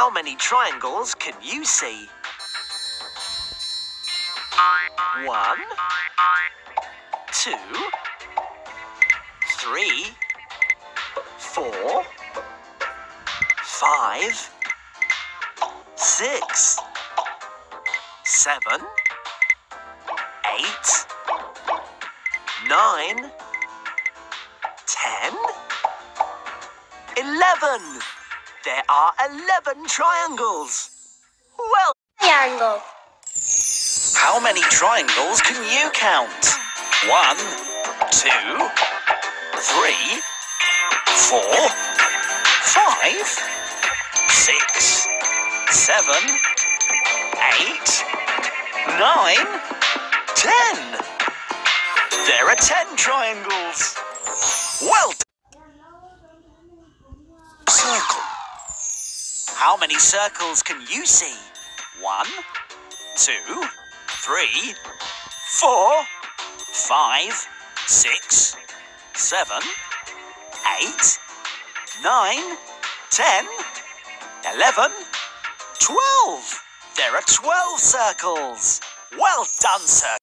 How many triangles can you see? 1, 2, 3, 4, 5, 6, 7, 8, 9, 10, 11. There are 11 triangles. Well, Triangle. how many triangles can you count? 1, 2, 3, 4, 5, 6, 7, 8, 9, 10. There are 10 triangles. Well done. Circle. How many circles can you see? 1, 2, 3, 4, 5, 6, 7, 8, 9, 10, 11, 12. There are 12 circles. Well done, sir.